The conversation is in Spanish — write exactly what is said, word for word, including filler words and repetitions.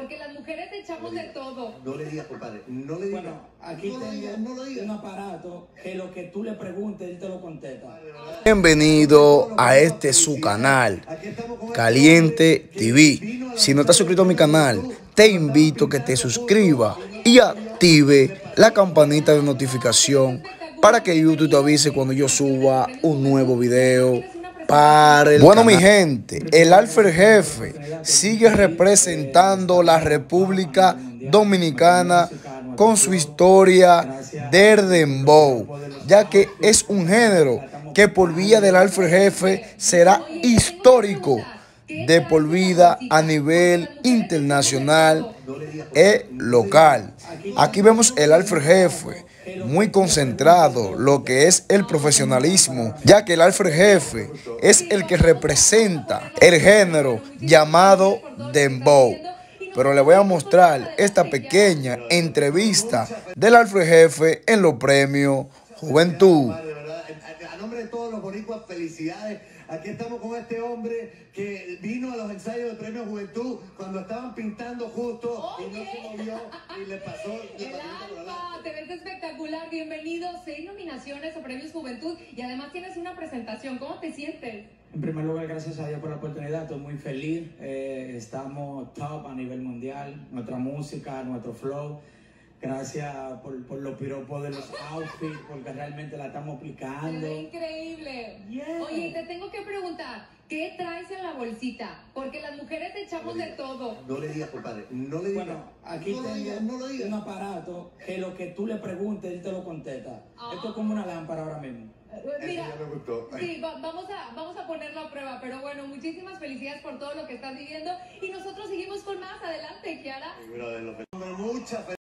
porque las mujeres echamos no de todo. No le digas, compadre, no le digas. Bueno, aquí no tengo digas, no un aparato que lo que tú le preguntes, él te lo contesta. Bienvenido a este su canal, Caliente T V. Si no estás suscrito a mi canal, te invito a que te suscribas y active la campanita de notificación para que YouTube te avise cuando yo suba un nuevo video para el Bueno, canal. Mi gente, el Alfred Jefe sigue representando la República Dominicana con su historia del dembow, ya que es un género que por vía del Alfred Jefe será histórico de por vida a nivel internacional e local. Aquí vemos el Alfred Jefe muy concentrado, lo que es el profesionalismo, ya que el Alfred Jefe es el que representa el género llamado dembow. Pero le voy a mostrar esta pequeña entrevista del Alfred Jefe en los premios Juventud. A nombre de todos los boricuas, felicidades. Aquí estamos con este hombre que vino a los ensayos del Premio Juventud cuando estaban pintando justo y no se movió y le pasó. El Alfa, te ves espectacular, bienvenido. Seis nominaciones a Premios Juventud y además tienes una presentación. ¿Cómo te sientes? En primer lugar, gracias a Dios por la oportunidad, estoy muy feliz. Eh, estamos top a nivel mundial, nuestra música, nuestro flow. Gracias por, por los piropos de los outfits, porque realmente la estamos aplicando. Es increíble. Yeah. Oye, te tengo que preguntar, ¿qué traes en la bolsita? Porque las mujeres echamos de todo. No le digas, compadre, no le digas. Bueno, aquí no tengo digas, no lo digas. un aparato que lo que tú le preguntes, él te lo contesta. Ah. Esto es como una lámpara ahora mismo. Mira, Eso ya me gustó. sí, va, vamos, a, vamos a ponerlo a prueba, pero bueno, muchísimas felicidades por todo lo que estás viviendo y nosotros seguimos con más. Adelante, Kiara. Sí, brother, lo que- Mucha